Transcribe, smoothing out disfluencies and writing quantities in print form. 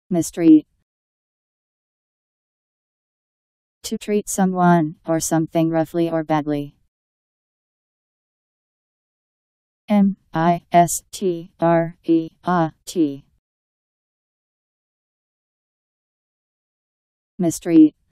Mistreat. To treat someone or something roughly or badly. Mistreat. Mistreat.